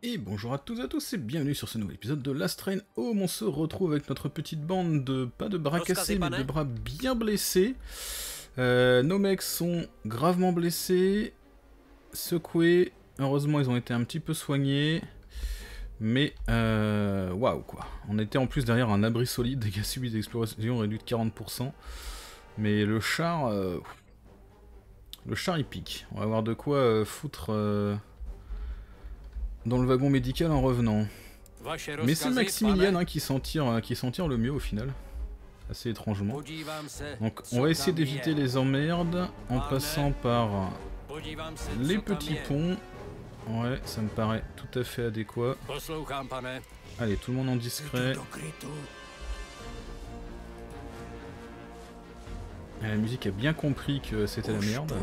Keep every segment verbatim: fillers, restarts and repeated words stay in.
Et bonjour à tous et à tous et bienvenue sur ce nouvel épisode de Last Train Home. On se retrouve avec notre petite bande de, pas de bras cassés, mais de bras bien blessés. Euh, nos mecs sont gravement blessés, secoués. Heureusement, ils ont été un petit peu soignés. Mais, euh, waouh quoi. On était en plus derrière un abri solide, dégâts subis d'explosion réduits de quarante pour cent. Mais le char, euh, le char il pique. On va avoir de quoi euh, foutre... Euh, dans le wagon médical en revenant. Mais c'est Maximilian hein, qui s'en tire, qui s'en tire le mieux au final. Assez étrangement. Donc on va essayer d'éviter les emmerdes en passant par les petits ponts. Ouais, ça me paraît tout à fait adéquat. Allez, tout le monde en discret. Et la musique a bien compris que c'était la merde.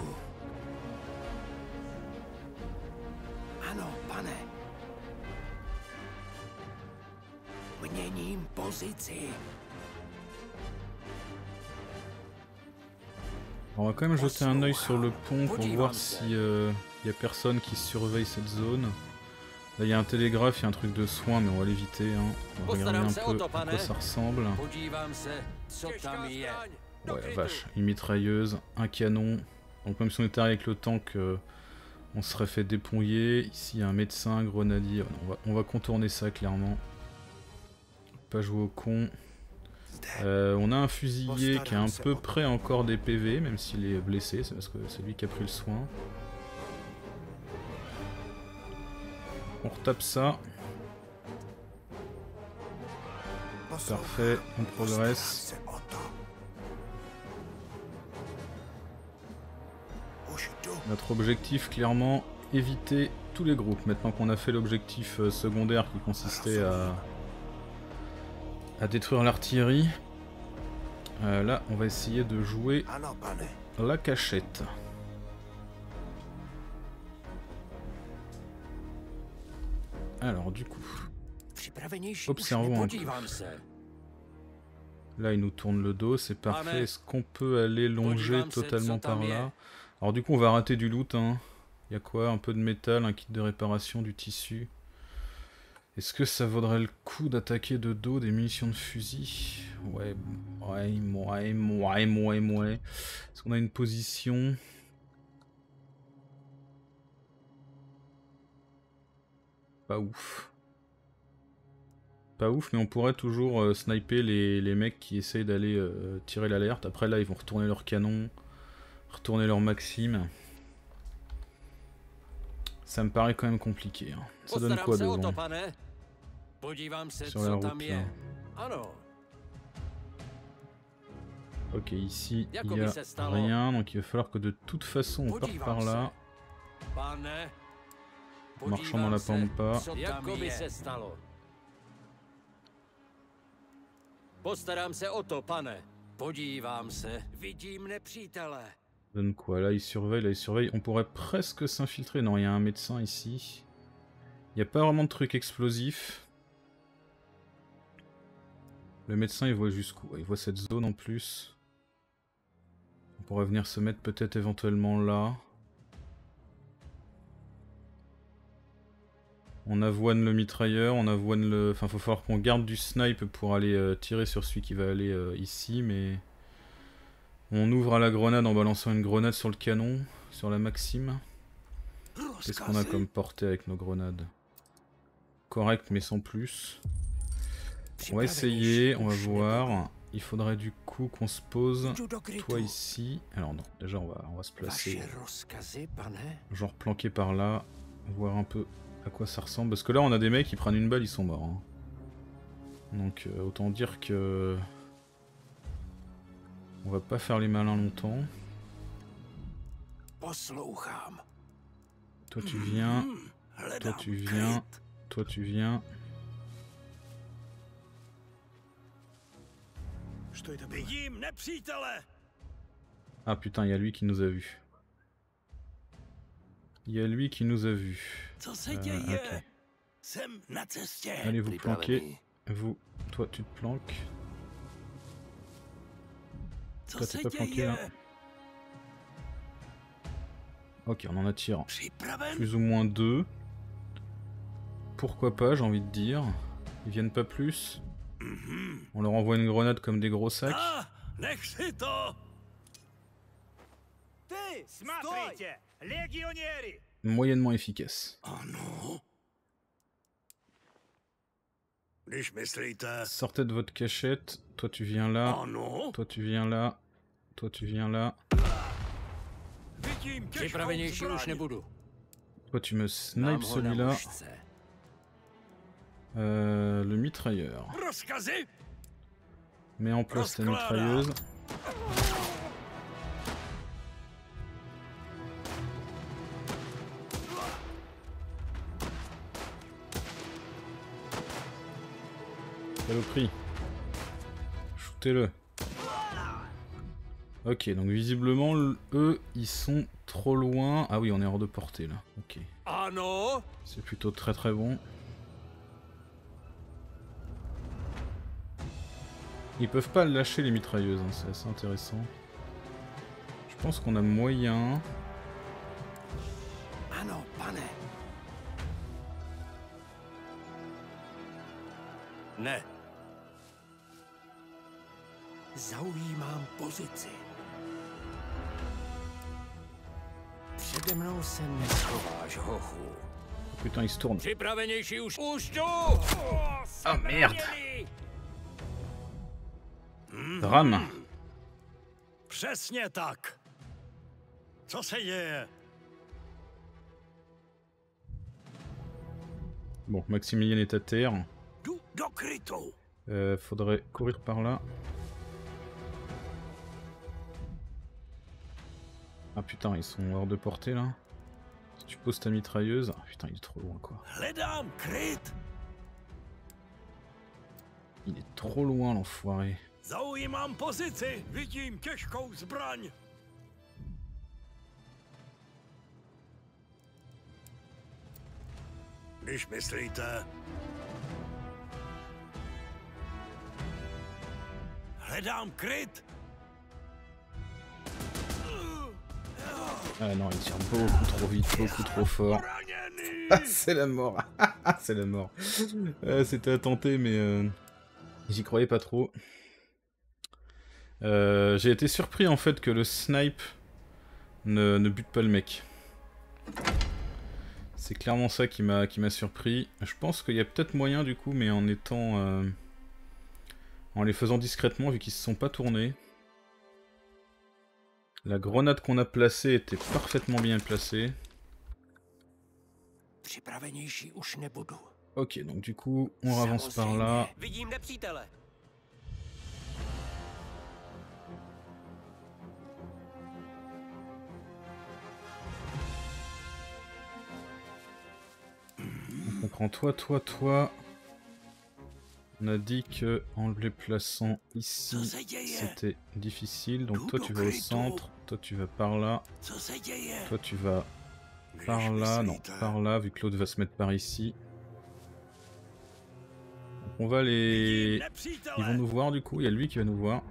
On va quand même jeter un œil sur le pont pour voir si euh, y a personne qui surveille cette zone. Là il y a un télégraphe, il y a un truc de soin mais on va l'éviter. Hein. On va regarder un peu à quoi ça ressemble. Ouais la vache, une mitrailleuse, un canon. Donc même si on était arrivé avec le tank, euh, on serait fait dépouiller. Ici il y a un médecin, un grenadier. On va, on va contourner ça clairement. Pas jouer au con. Euh, on a un fusilier qui a un peu près encore des P V, même s'il est blessé, c'est parce que c'est lui qui a pris le soin. On retape ça. Parfait, on progresse. Notre objectif, clairement, éviter tous les groupes. Maintenant qu'on a fait l'objectif secondaire qui consistait à... à détruire l'artillerie. Euh, là, on va essayer de jouer la cachette. Alors, du coup, observons un peu. Là, il nous tourne le dos, c'est parfait. Est-ce qu'on peut aller longer totalement par là? Alors, du coup, on va rater du loot. Hein. Il y a quoi? Un peu de métal, un kit de réparation, du tissu. Est-ce que ça vaudrait le coup d'attaquer de dos des munitions de fusil? Ouais, ouais, ouais, ouais, ouais, ouais. Est-ce qu'on a une position? Pas ouf. Pas ouf, mais on pourrait toujours euh, sniper les, les mecs qui essayent d'aller euh, tirer l'alerte. Après là, ils vont retourner leur canon, retourner leur Maxime. Ça me paraît quand même compliqué. Hein. Ça donne quoi devant? Sur la route là. Ok, ici il n'y a rien, donc il va falloir que de toute façon on parte par là. Marchant dans la pampa. Donne quoi? Là il surveille, là il surveille. On pourrait presque s'infiltrer. Non, il y a un médecin ici. Il n'y a pas vraiment de truc explosif. Le médecin il voit jusqu'où? Il voit cette zone en plus. On pourrait venir se mettre peut-être éventuellement là. On avoine le mitrailleur, on avoine le... Enfin, faut falloir qu'on garde du snipe pour aller euh, tirer sur celui qui va aller euh, ici, mais... On ouvre à la grenade en balançant une grenade sur le canon, sur la Maxime. Qu'est-ce qu'on a comme portée avec nos grenades? Correct, mais sans plus. On va essayer, on va voir. Il faudrait du coup qu'on se pose, toi ici. Alors non, déjà on va, on va se placer. Genre planqué par là, voir un peu à quoi ça ressemble. Parce que là on a des mecs qui prennent une balle, ils sont morts. Hein. Donc euh, autant dire que... On va pas faire les malins longtemps. Toi tu viens, toi tu viens, toi tu viens. Ah putain, il y a lui qui nous a vus. Il y a lui qui nous a vus. Euh, okay. Allez vous planquer. Vous, toi tu te planques. Toi t'es pas planqué là. Ok, on en attire plus ou moins deux. pourquoi pas, j'ai envie de dire. Ils viennent pas plus. On leur envoie une grenade comme des gros sacs. Moyennement efficace. Sortez de votre cachette. Toi tu viens là. Toi tu viens là. Toi tu viens là. Toi tu me snipes celui-là. Euh, le mitrailleur. Mets en place ta mitrailleuse. Saloperie. Shootez-le. Ok, donc visiblement, eux, ils sont trop loin. Ah oui, on est hors de portée là. Ok. C'est plutôt très très bon. Ils peuvent pas lâcher les mitrailleuses, hein, c'est assez intéressant. Je pense qu'on a moyen. Ne. Zaujímám pozici. Přede mnou se neschováš, hochu. Putain, il se tourne. Připravenější už. Už jdu! Ah merde! Drame. Přesně tak. Co se děje? Bon, Maximilien est à terre. Euh, faudrait courir par là. Ah putain, ils sont hors de portée là. Si tu poses ta mitrailleuse... Ah putain, il est trop loin quoi. Il est trop loin l'enfoiré. Zaujímám pozici, vidím těžkou zbraň. Když myslíte... Hledám kryt. Ah non, il tire beaucoup trop vite, beaucoup trop fort. Ah, c'est la mort. C'est la mort. Euh, C'était à tenter, mais euh, j'y croyais pas trop. Euh, J'ai été surpris en fait que le snipe ne, ne bute pas le mec. C'est clairement ça qui m'a qui m'a surpris. Je pense qu'il y a peut-être moyen du coup, mais en étant... Euh, en les faisant discrètement vu qu'ils se sont pas tournés. La grenade qu'on a placée était parfaitement bien placée. Ok, donc du coup, on avance par là. Donc on prend toi, toi, toi. On a dit que en les plaçant ici, c'était difficile. Donc toi tu vas au centre, toi tu vas par là, toi tu vas par là, non, par là, vu que l'autre va se mettre par ici. Donc on va les... Ils vont nous voir du coup, il y a lui qui va nous voir.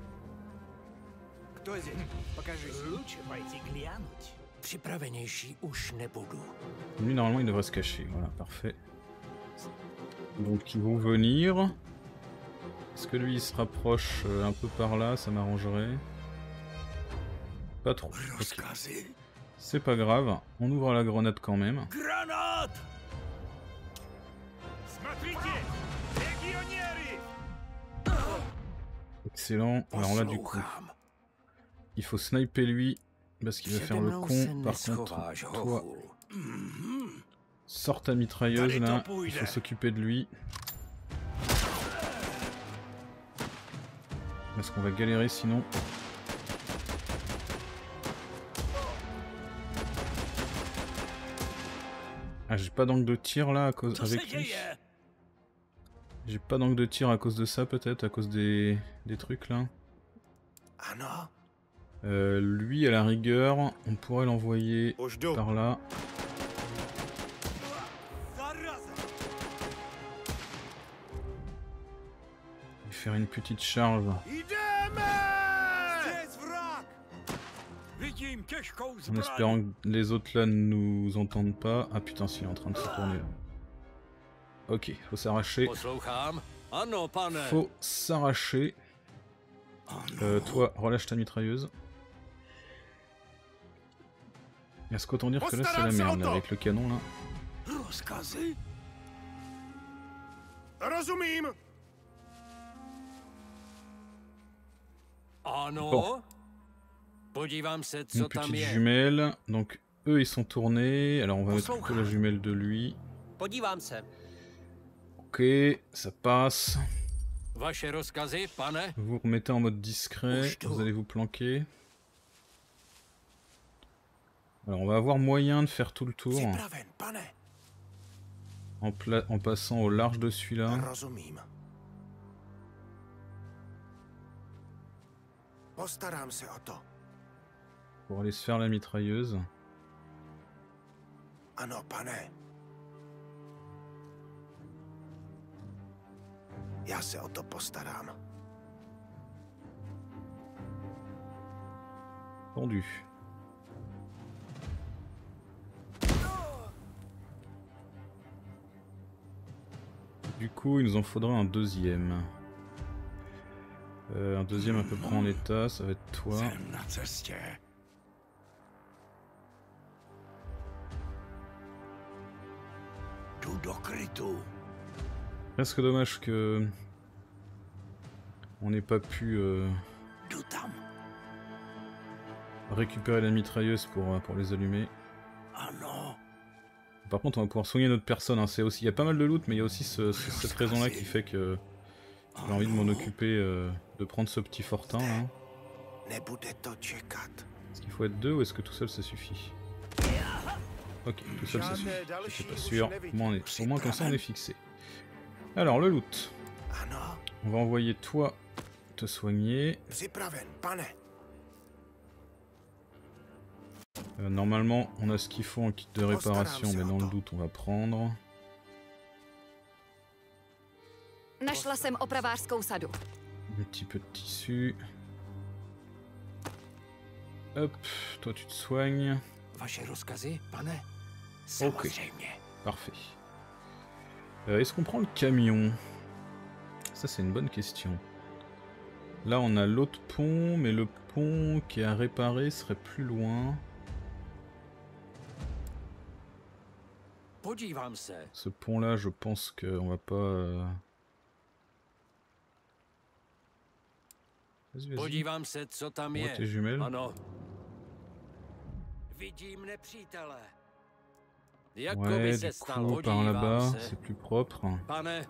Lui normalement il devrait se cacher, voilà, parfait. Donc ils vont venir. Est-ce que lui il se rapproche euh, un peu par là, ça m'arrangerait. Pas trop. Okay. C'est pas grave, on ouvre la grenade quand même. Excellent. Alors là du coup, il faut sniper lui parce qu'il va faire le con. Par contre, toi, sors ta mitrailleuse là, il faut s'occuper de lui. Parce qu'on va galérer sinon. Ah, j'ai pas d'angle de tir là à cause avec lui. J'ai pas d'angle de tir à cause de ça peut-être, à cause des, des trucs là. Euh, lui à la rigueur, on pourrait l'envoyer par là. Faire une petite charge. En espérant que les autres là ne nous entendent pas. Ah putain, s'il est en train de se tourner là. Ok, faut s'arracher. Poslouchám. Ano, pane. Faut s'arracher. Euh, toi, relâche ta mitrailleuse. Est-ce qu'autant dire que là c'est la merde là, avec le canon là. Rozkazy? Rozumím. Ano. Bon. Podívám se, Une co tam petite je. jumelle. Donc eux ils sont tournés. Alors on va mettre plutôt la jumelle de lui. Podívám se. Ok, ça passe. Vaše rozkazy, pane? Vous remettez en mode discret. Vous allez vous planquer. Alors on va avoir moyen de faire tout le tour. Připraven, pane. En, pla en passant au large de celui-là. Rozumím. Postarám se o to. Pour aller se faire la mitrailleuse. Ano, pane. Já se o to postarám. Tendu. Du coup, il nous en faudra un deuxième. Euh, un deuxième à peu près en état, ça va être toi. Jsem na cestě. Jdu do krytu. Presque dommage que on n'ait pas pu euh, Jdu tam. récupérer la mitrailleuse pour, pour les allumer. Ano. Par contre, on va pouvoir soigner notre personne. Hein. C'est aussi, il y a pas mal de loot, mais il y a aussi ce, ce, cette raison-là qui fait que j'ai envie de m'en occuper, euh, de prendre ce petit fortin. Là. Nebude to čekat. Est-ce qu'il faut être deux ou est-ce que tout seul ça suffit? Ok, tout seul ça suffit. Je suis pas sûr. Au moins, on est, au moins comme ça on est fixé. Alors le loot. Ano. On va envoyer toi te soigner. Připraven, pane. Euh, normalement, on a ce qu'il faut en kit de réparation, mais dans le doute, on va prendre. Našla jsem opravářskou sadu. Un petit peu de tissu. Hop, toi tu te soignes. Vaše rozkazy, pane? Samozřejmě. Parfait. Euh, Est-ce qu'on prend le camion? Ça c'est une bonne question. Là on a l'autre pont, mais le pont qui est à réparer serait plus loin. Podívám se. Ce pont là je pense qu'on va pas... Euh... Vas-y, vas-y. Podívám se, co tam On voit je. tes jumelles. Ano. Vidím nepřítele. Jako Ouais, by du se stalo. coup par Podívám là-bas se. c'est plus propre. Pane, Ouais,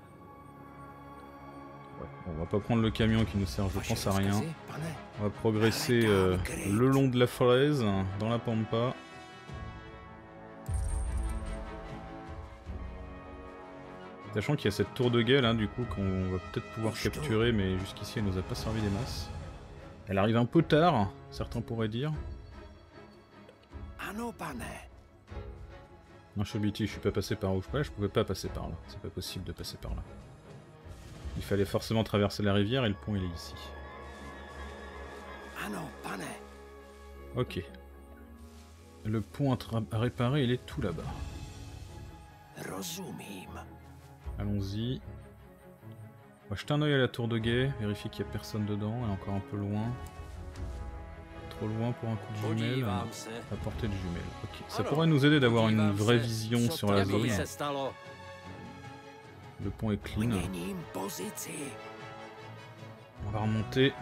on va pas prendre le camion qui nous sert je vaše pense à rien. rozkazy, pane? On va progresser euh, le long de la falaise, dans la pampa. Sachant qu'il y a cette tour de guet là, du coup, qu'on va peut-être pouvoir capturer, mais jusqu'ici elle nous a pas servi des masses. Elle arrive un peu tard, certains pourraient dire. Ano, pane. Non, Chobiti, je suis pas passé par où je pouvais, je pouvais pas passer par là. C'est pas possible de passer par là. Il fallait forcément traverser la rivière et le pont il est ici. Ano, pane. Ok. Le pont à, à réparer, il est tout là-bas. Rozumím. Allons-y. On va jeter un oeil à la tour de guet, vérifier qu'il n'y a personne dedans, elle est encore un peu loin. Trop loin pour un coup de jumelle. Podívám se. À portée de jumelle. Ok. Ça Alors, pourrait nous aider d'avoir une podívám vraie se, vision co sur to la jako by zone. se stalo. Le pont est clean. Měním pozici. On va remonter.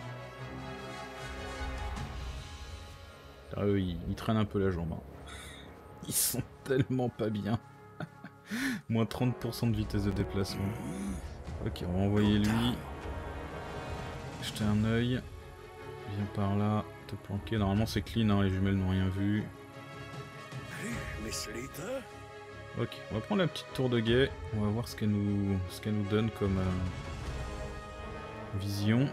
Ah, eux, ils, ils traînent un peu la jambe. Hein. Ils sont tellement pas bien. Moins trente pour cent de vitesse de déplacement. Ok, on va envoyer lui. Jeter un œil. Viens par là, te planquer. Normalement c'est clean, hein, les jumelles n'ont rien vu. Myslíte? Ok, on va prendre la petite tour de guet. On va voir ce qu'elle nous, ce qu'elle nous donne comme euh, vision.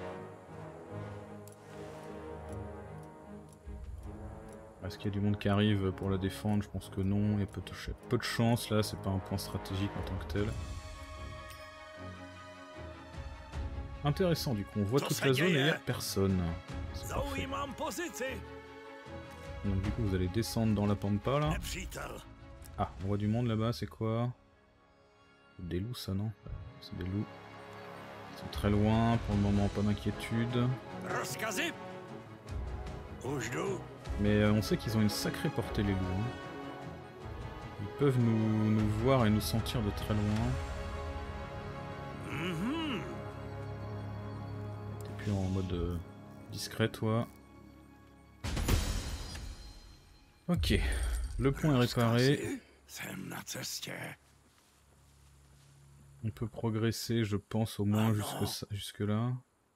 Est-ce qu'il y a du monde qui arrive pour la défendre? Je pense que non. Il y a peu de, peu de chance là, c'est pas un point stratégique en tant que tel. Intéressant, du coup, on voit toute la zone et il n'y a personne. C'est parfait. Zaujímám pozici. Donc du coup, vous allez descendre dans la pampa là. Nepřítel. Ah, on voit du monde là-bas, c'est quoi? Des loups, ça, non? C'est des loups. Ils sont très loin, pour le moment, pas d'inquiétude. Rozkazy? Už jdu. Mais euh, on sait qu'ils ont une sacrée portée, les loups. Hein. Ils peuvent nous, nous voir et nous sentir de très loin. Mhm. T'es plus en mode euh, discret, toi. Ok, le pont est réparé. Jsem na cestě. On peut progresser, je pense, au moins jusque, jusque là.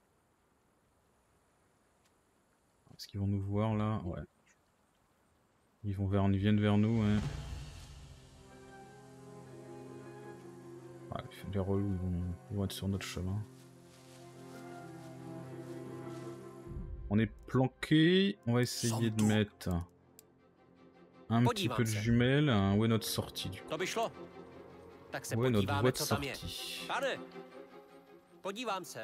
Est-ce qu'ils vont nous voir là? Ouais. Ils vont vers, ils viennent vers nous, ouais. Ouais, les relous, ils vont, ils vont être sur notre chemin. On est planqué. On va essayer de mettre un petit peu de jumelles. Où est notre sortie du coup? Où est notre voie de sortie? Pane, podívám se.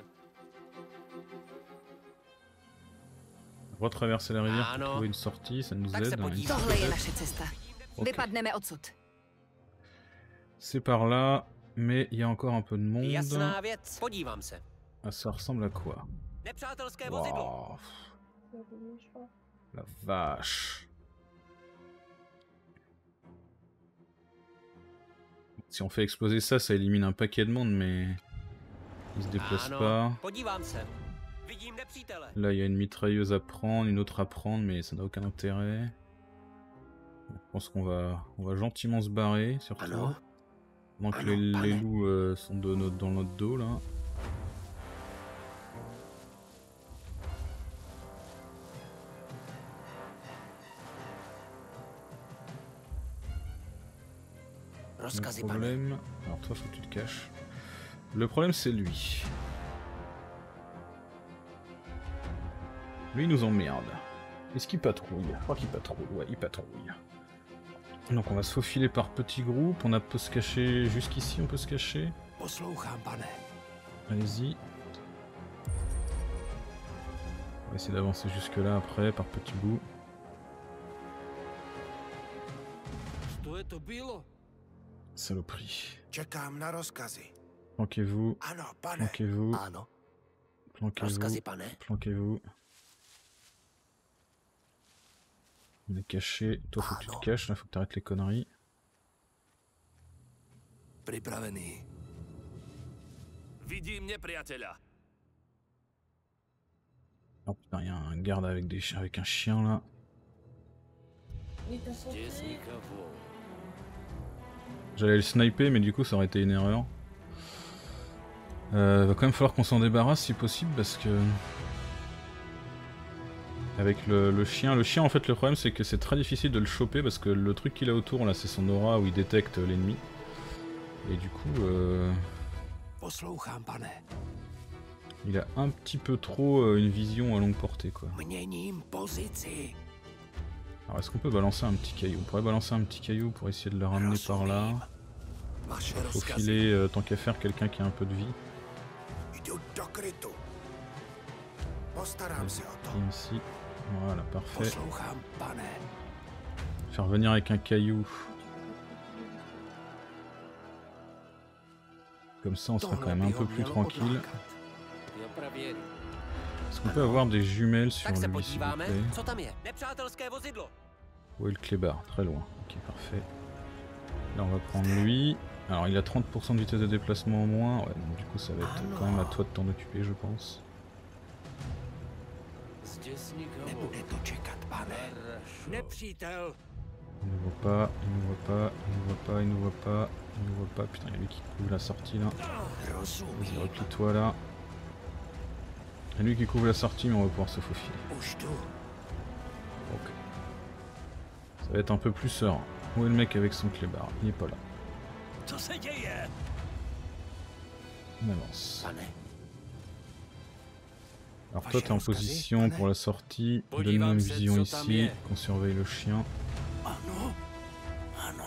Retraverser la rivière pour trouver une sortie, ça nous aide. Hein, Tohle je naše cesta. Ok. Vypadneme odsud. C'est par là, mais il y a encore un peu de monde. Jasná věc, podívám se. Ah, ça ressemble à quoi? Nepřátelské vozidlo. Wow. La vache. Si on fait exploser ça, ça élimine un paquet de monde, mais ils se déplacent Ano, pas. podívám se. Vidím nepřítele. Là, il y a une mitrailleuse à prendre, une autre à prendre, mais ça n'a aucun intérêt. Je pense qu'on va, on va gentiment se barrer, surtout. Ano. Donc Ano, les, les pane. loups euh, sont de notre, dans notre dos, là. Le Rozkazy, pane. problème... Alors toi, faut que tu te caches. Le problème, c'est lui. Lui, il nous emmerde. Est-ce qu'il patrouille? Je crois qu'il patrouille. Ouais, il patrouille. Donc on va se faufiler par petits groupes. On a peut se cacher jusqu'ici, on peut se cacher. Poslouchám, pane. Allez-y. On va essayer d'avancer jusque là après, par petits bouts. Co je to bylo? Saloperie. Čekám na rozkazy. Planquez-vous. Ano, pane. Planquez-vous. Ano, Planquez-vous. rozkazy, pane. Planquez-vous. On est caché. Toi, faut que tu te caches, là, faut que t'arrêtes les conneries. Připravený. Vidím nepriateľa. Oh putain, il y a un garde avec, des chiens, avec un chien là. Здесь никого. J'allais le sniper, mais du coup, ça aurait été une erreur. Euh, va quand même falloir qu'on s'en débarrasse si possible parce que. Avec le, le chien, le chien en fait le problème c'est que c'est très difficile de le choper parce que le truc qu'il a autour là c'est son aura où il détecte l'ennemi. Et du coup euh, Poslouchám, pane. il a un petit peu trop euh, une vision à longue portée quoi. Měním pozici. Alors est-ce qu'on peut balancer un petit caillou? On pourrait balancer un petit caillou pour essayer de le ramener par là. Vaše Faut rozkazy. filer euh, tant qu'à faire quelqu'un qui a un peu de vie. Jdu do krytu. Postarám se o to. Viens ici. Voilà, parfait. Poslouchám, pane. Faire venir avec un caillou. Comme ça on sera quand même un peu plus tranquille. Jo, pravěru. Est-ce qu'on peut avoir des jumelles sur Tak se lui s'il vous podíváme, plaît? co tam je. Nepřátelské vozidlo. Où est le clébard? Très loin. Ok, parfait. Là, on va prendre lui. Alors, il a trente pour cent de vitesse de déplacement en moins. Ouais, donc du coup, ça va être quand même à toi de t'en occuper, je pense. Здесь никого. Nebude to čekat, pane. Хорошо. Nepřítel. Il ne voit pas, il ne voit pas, il ne voit pas, il ne voit pas, il ne voit pas. Putain, il y a lui qui couvre la sortie là. Vas-y, Rozumím. replie-toi là. Il y a lui qui couvre la sortie, mais on va pouvoir se faufiler. Už jdu. Ok. Ça va être un peu plus serein. Où est le mec avec son clébard? Il est pas là. Co se děje? On avance. Pane. Alors toi t'es en position pour la sortie, donne-nous une vision ici, qu'on surveille le chien. Ano. Ano.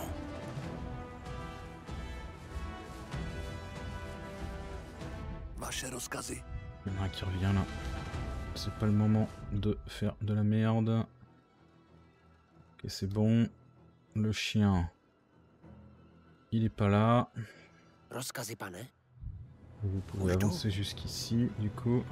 Vaše rozkazy. Il y en a un qui revient là. C'est pas le moment de faire de la merde. Ok, c'est bon. Le chien, il est pas là. Rozkazy, pane? Vous pouvez avancer jusqu'ici, du coup.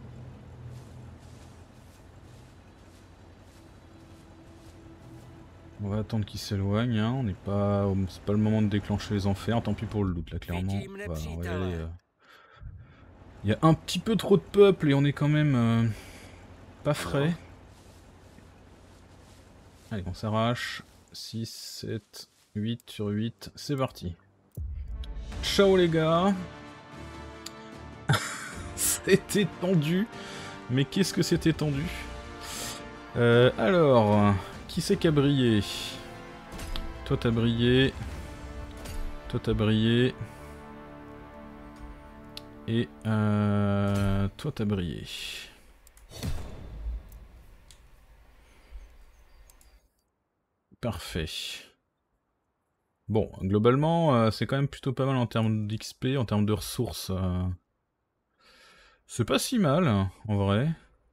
On va attendre qu'il s'éloigne, hein. On n'est pas, c'est pas le moment de déclencher les enfers. Tant pis pour le loot là, clairement. Voilà, on va y aller, euh... Il y a un petit peu trop de peuple et on est quand même euh, pas frais. Allez, on s'arrache. six, sept, huit sur huit, c'est parti. Ciao les gars. C'était tendu. Mais qu'est-ce que c'était tendu. euh, Alors, qui c'est qui a brillé? Toi t'as brillé. Toi t'as brillé. Et euh, toi t'as brillé. Parfait. Bon, globalement, euh, c'est quand même plutôt pas mal en termes d'X P, en termes de ressources. Euh... C'est pas si mal, en vrai.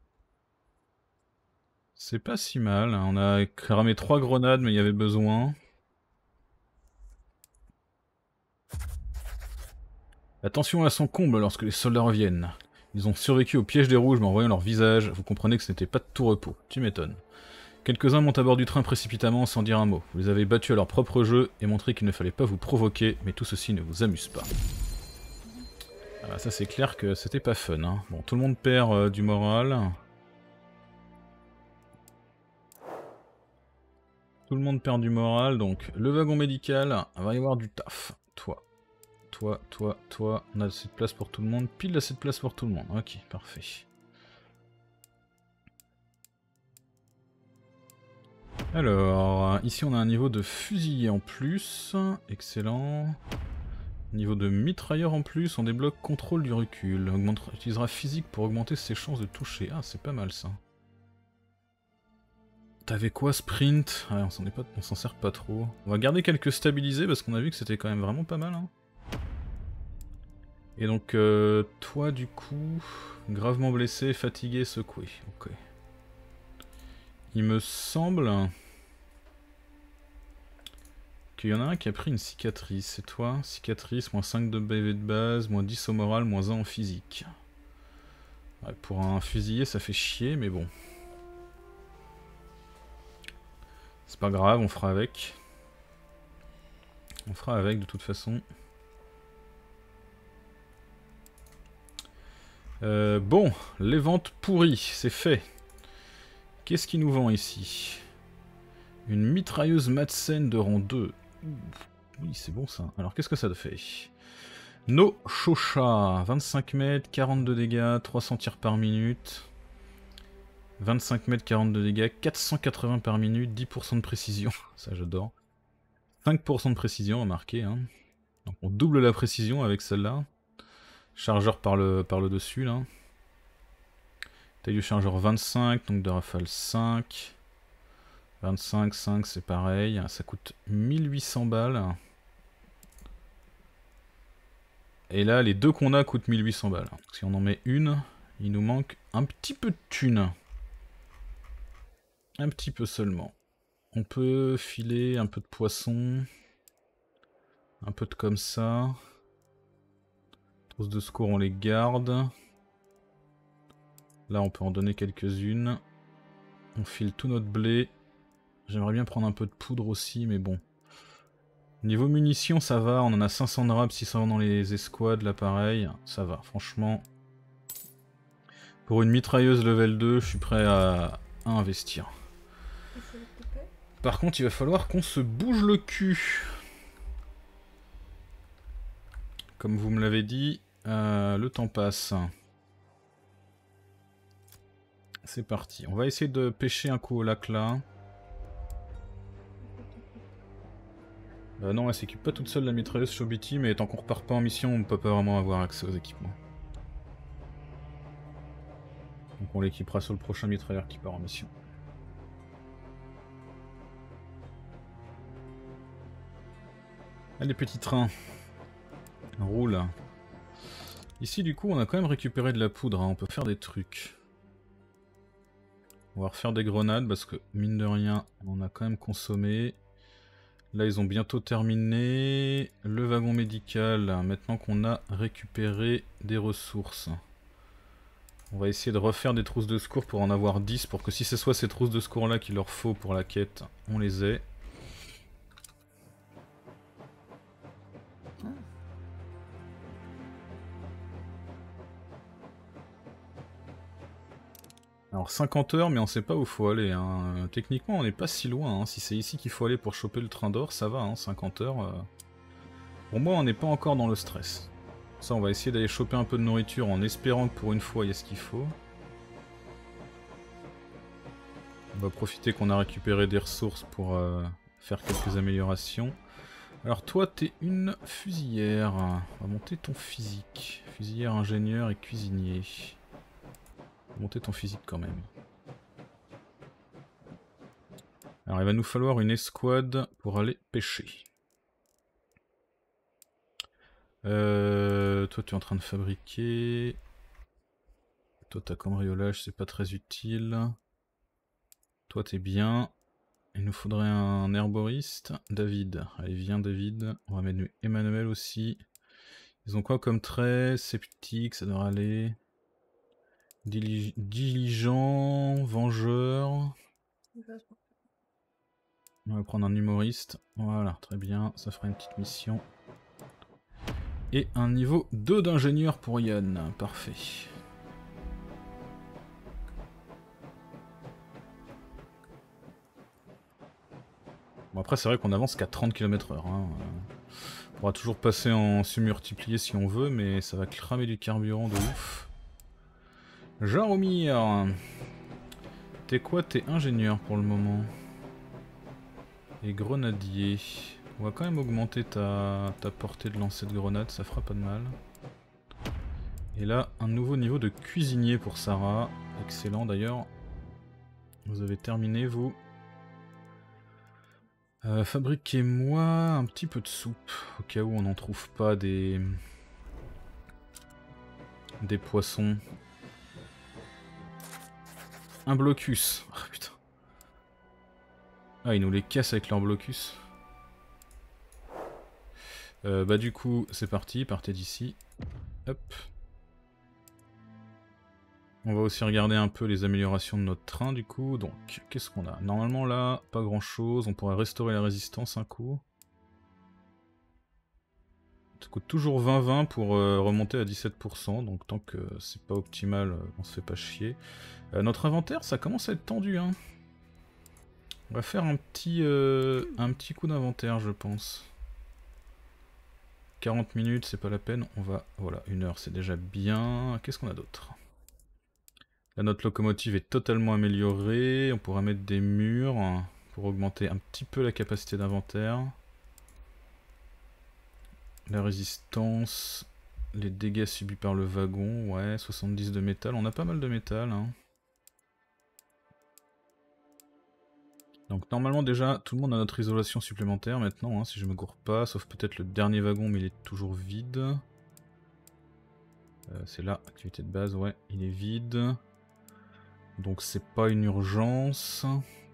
C'est pas si mal. On a cramé trois grenades, mais il y avait besoin. La tension à son comble lorsque les soldats reviennent. Ils ont survécu au piège des rouges, mais en voyant leur visage, vous comprenez que ce n'était pas de tout repos. Tu m'étonnes. Quelques-uns montent à bord du train précipitamment sans dire un mot. Vous les avez battus à leur propre jeu et montré qu'il ne fallait pas vous provoquer, mais tout ceci ne vous amuse pas. Ah, ça c'est clair que c'était pas fun. Hein. Bon, tout le monde perd euh, du moral. Tout le monde perd du moral, donc le wagon médical, va y avoir du taf. Toi, toi, toi, toi, on a assez de place pour tout le monde. Pile assez de place pour tout le monde. Ok, parfait. Alors, ici on a un niveau de fusilier en plus, excellent. Niveau de mitrailleur en plus, on débloque contrôle du recul. Augmente, utilisera physique pour augmenter ses chances de toucher. Ah, c'est pas mal ça. T'avais quoi, sprint? Ouais, on s'en est pas, on s'en sert pas trop. On va garder quelques stabilisés parce qu'on a vu que c'était quand même vraiment pas mal. Hein. Et donc, euh, toi du coup, gravement blessé, fatigué, secoué. Ok. Il me semble qu'il y en a un qui a pris une cicatrice, c'est toi. Cicatrice, moins cinq de B V de base, moins dix au moral, moins un en physique. Ouais, pour un fusilier ça fait chier, mais bon. C'est pas grave, on fera avec. On fera avec de toute façon. Euh, bon, les ventes pourries, c'est fait. Qu'est-ce qu'il nous vend ici? Une mitrailleuse Madsen de rang deux. Oui, c'est bon ça. Alors qu'est-ce que ça fait? No Shosha, vingt-cinq mètres, quarante-deux dégâts, trois cents tirs par minute. vingt-cinq mètres, quarante-deux dégâts, quatre cent quatre-vingts par minute, dix pour cent de précision. Ça j'adore. cinq pour cent de précision, remarquez. Hein. Donc on double la précision avec celle-là. Chargeur par le, par le dessus là. Taille du chargeur vingt-cinq, donc de rafale cinq. vingt-cinq, cinq c'est pareil. Ça coûte mille huit cents balles. Et là les deux qu'on a coûtent mille huit cents balles. Si on en met une, il nous manque un petit peu de thunes. Un petit peu seulement. On peut filer un peu de poisson. Un peu de comme ça. Trousses de secours on les garde. Là on peut en donner quelques-unes. On file tout notre blé. J'aimerais bien prendre un peu de poudre aussi mais bon. Niveau munitions ça va, on en a cinq cents de rab, six cents dans les escouades, l'appareil. Ça va, franchement. Pour une mitrailleuse level deux, je suis prêt à, à investir. Par contre il va falloir qu'on se bouge le cul. Comme vous me l'avez dit, euh, le temps passe. C'est parti. On va essayer de pêcher un coup au lac là. Euh, non, elle s'équipe pas toute seule la mitrailleuse Shobiti, mais tant qu'on repart pas en mission, on peut pas vraiment avoir accès aux équipements. Donc on l'équipera sur le prochain mitrailleur qui part en mission. Allez, petit train. Roule. Ici du coup on a quand même récupéré de la poudre, hein. On peut faire des trucs. On va refaire des grenades parce que mine de rien on en a quand même consommé. Là, ils ont bientôt terminé le wagon médical, maintenant qu'on a récupéré des ressources. On va essayer de refaire des trousses de secours pour en avoir dix, pour que si c'est soit ces trousses de secours là qu'il leur faut pour la quête, on les ait. Alors cinquante heures, mais on sait pas où faut aller. Hein. Techniquement, on n'est pas si loin. Hein. Si c'est ici qu'il faut aller pour choper le train d'or, ça va. Hein. cinquante heures. Euh... Pour moi, on n'est pas encore dans le stress. Ça, on va essayer d'aller choper un peu de nourriture en espérant que pour une fois, il y a ce qu'il faut. On va profiter qu'on a récupéré des ressources pour euh, faire quelques améliorations. Alors toi, t'es une fusilière. On va monter ton physique. Fusilière, ingénieur et cuisinier. Monter ton physique quand même. Alors il va nous falloir une escouade pour aller pêcher. Euh, toi tu es en train de fabriquer. Toi ta cambriolage c'est pas très utile. Toi t'es bien. Il nous faudrait un herboriste. David. Allez viens David. On va mettre Emmanuel aussi. Ils ont quoi comme trait? Sceptique, ça devrait aller. Dili diligent, vengeur. On va prendre un humoriste. Voilà, très bien, ça fera une petite mission. Et un niveau deux d'ingénieur pour Yann, parfait. Bon après c'est vrai qu'on avance qu'à trente kilomètres heure. Hein. On pourra toujours passer en surmultiplié si on veut, mais ça va cramer du carburant de ouf. Jaromir, t'es quoi? T'es ingénieur pour le moment. Et grenadier. On va quand même augmenter ta, ta portée de lancer de grenade, ça fera pas de mal. Et là, un nouveau niveau de cuisinier pour Sarah. Excellent d'ailleurs. Vous avez terminé vous. Euh, Fabriquez-moi un petit peu de soupe, au cas où on n'en trouve pas des... des poissons. Un blocus. Oh, putain. Ah, ils nous les cassent avec leur blocus. Euh, bah du coup, c'est parti, partez d'ici. Hop. On va aussi regarder un peu les améliorations de notre train du coup. Donc, qu'est-ce qu'on a? Normalement là, pas grand chose. On pourrait restaurer la résistance un coup. Ça coûte toujours vingt vingt pour euh, remonter à dix-sept pour cent. Donc tant que c'est pas optimal, euh, on se fait pas chier. Euh, notre inventaire, ça commence à être tendu. Hein. On va faire un petit, euh, un petit coup d'inventaire, je pense. quarante minutes, c'est pas la peine. On va... Voilà, une heure, c'est déjà bien. Qu'est-ce qu'on a d'autre? Là, notre locomotive est totalement améliorée. On pourra mettre des murs pour augmenter un petit peu la capacité d'inventaire. La résistance, les dégâts subis par le wagon, ouais, soixante-dix de métal. On a pas mal de métal. Hein. Donc normalement déjà, tout le monde a notre isolation supplémentaire maintenant, hein, si je me gourre pas. Sauf peut-être le dernier wagon, mais il est toujours vide. Euh, c'est là, activité de base, ouais, il est vide. Donc c'est pas une urgence.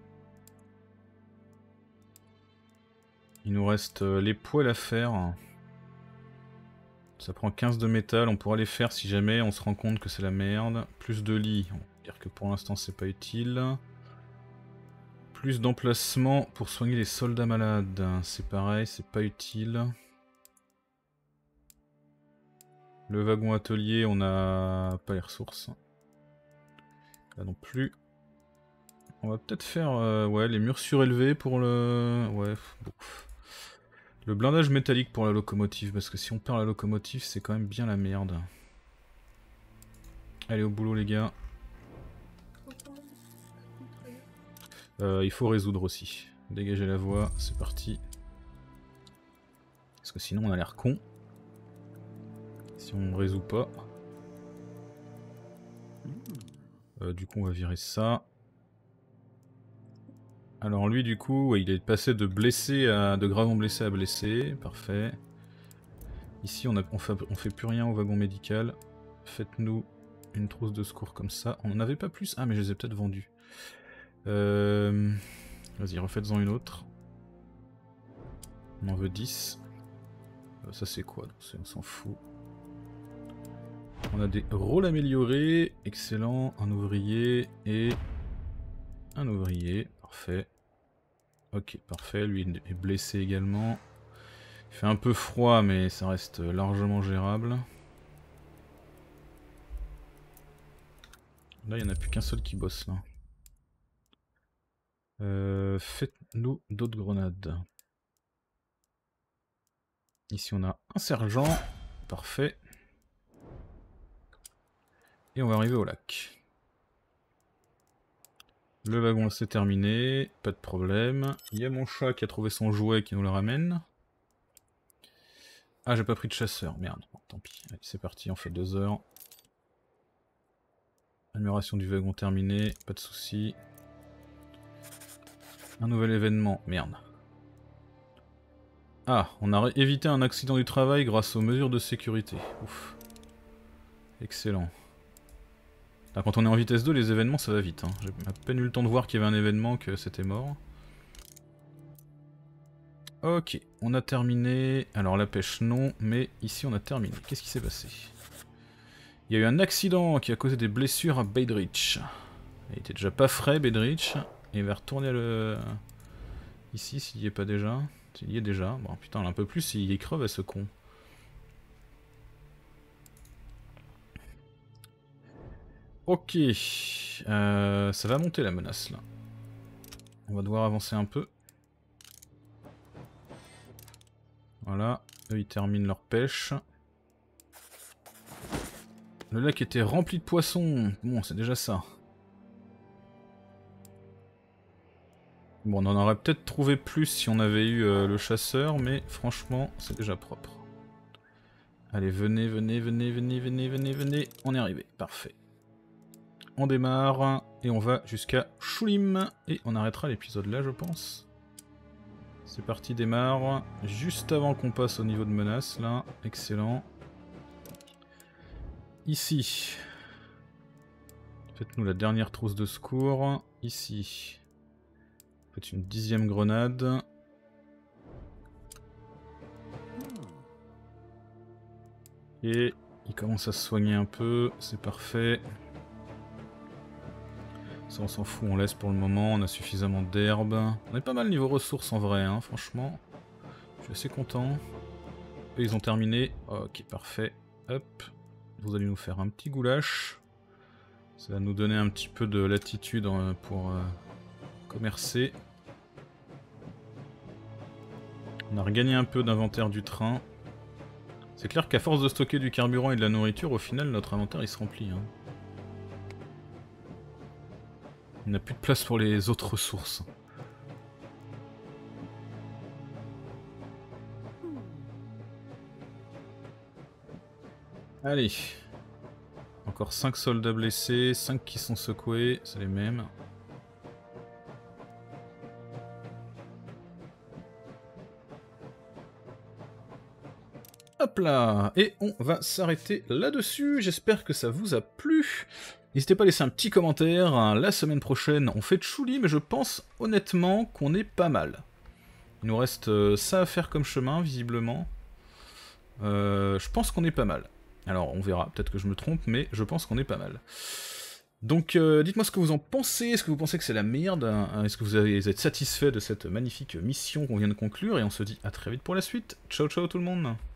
Il nous reste euh, les poêles à faire. Ça prend quinze de métal, on pourra les faire si jamais on se rend compte que c'est la merde. Plus de lits, on va dire que pour l'instant c'est pas utile. Plus d'emplacements pour soigner les soldats malades, c'est pareil, c'est pas utile. Le wagon atelier, on n'a pas les ressources. Là non plus. On va peut-être faire euh, ouais, les murs surélevés pour le... Ouais, bon. Le blindage métallique pour la locomotive, parce que si on perd la locomotive, c'est quand même bien la merde. Allez au boulot les gars. Euh, il faut résoudre aussi. Dégager la voie, c'est parti. Parce que sinon on a l'air con. Si on résout pas. Euh, du coup on va virer ça. Alors lui du coup, ouais, il est passé de blessé à de gravement blessé à blessé, parfait. Ici on, a, on, fait, on fait plus rien au wagon médical. Faites-nous une trousse de secours comme ça. On n'en avait pas plus? Ah mais je les ai peut-être vendus. Euh... Vas-y, refaites-en une autre. On en veut dix. Euh, ça c'est quoi? On s'en fout. On a des rôles améliorés. Excellent. Un ouvrier et... Un ouvrier. Parfait. Ok, parfait. Lui est blessé également. Il fait un peu froid, mais ça reste largement gérable. Là, il n'y en a plus qu'un seul qui bosse, là. Euh, Faites-nous d'autres grenades. Ici, on a un sergent. Parfait. Et on va arriver au lac. Le wagon c'est terminé, pas de problème. Il y a mon chat qui a trouvé son jouet qui nous le ramène. Ah, j'ai pas pris de chasseur, merde. Bon, tant pis, allez, c'est parti, on fait deux heures. Amélioration du wagon terminée, pas de soucis. Un nouvel événement, merde. Ah, on a évité un accident du travail grâce aux mesures de sécurité. Ouf. Excellent. Là, quand on est en vitesse deux, les événements ça va vite. Hein. J'ai à peine eu le temps de voir qu'il y avait un événement que c'était mort. Ok, on a terminé. Alors la pêche non, mais ici on a terminé. Qu'est-ce qui s'est passé? Il y a eu un accident qui a causé des blessures à Beidrich. Il était déjà pas frais Beidrich. Et il va retourner à le... Ici s'il y est pas déjà. S'il y est déjà. Bon putain, un peu plus il creve à ce con. Ok, euh, ça va monter la menace là. On va devoir avancer un peu. Voilà, eux ils terminent leur pêche. Le lac était rempli de poissons, bon c'est déjà ça. Bon on en aurait peut-être trouvé plus si on avait eu euh, le chasseur, mais franchement c'est déjà propre. Allez venez, venez, venez, venez, venez, venez, venez, on est arrivé, parfait. On démarre et on va jusqu'à Shulim et on arrêtera l'épisode là je pense. C'est parti, démarre. Juste avant qu'on passe au niveau de menace là, excellent. Ici. Faites-nous la dernière trousse de secours. Ici. Faites une dixième grenade. Et il commence à se soigner un peu, c'est parfait. Ça on s'en fout, on laisse pour le moment, on a suffisamment d'herbe. On est pas mal niveau ressources en vrai, hein, franchement. Je suis assez content. Eux ils ont terminé. Ok, parfait. Hop. Vous allez nous faire un petit goulash. Ça va nous donner un petit peu de latitude pour euh, commercer. On a regagné un peu d'inventaire du train. C'est clair qu'à force de stocker du carburant et de la nourriture, au final notre inventaire il se remplit. Hein. Il n'a plus de place pour les autres ressources. Allez. Encore cinq soldats blessés, cinq qui sont secoués, c'est les mêmes. Hop là. Et on va s'arrêter là-dessus. J'espère que ça vous a plu. N'hésitez pas à laisser un petit commentaire. La semaine prochaine, on fait Chuli, mais je pense honnêtement qu'on est pas mal. Il nous reste ça à faire comme chemin, visiblement. Euh, je pense qu'on est pas mal. Alors, on verra. Peut-être que je me trompe, mais je pense qu'on est pas mal. Donc, euh, dites-moi ce que vous en pensez. Est-ce que vous pensez que c'est la merde? Est-ce que vous, avez, vous êtes satisfait de cette magnifique mission qu'on vient de conclure? Et on se dit à très vite pour la suite. Ciao, ciao tout le monde.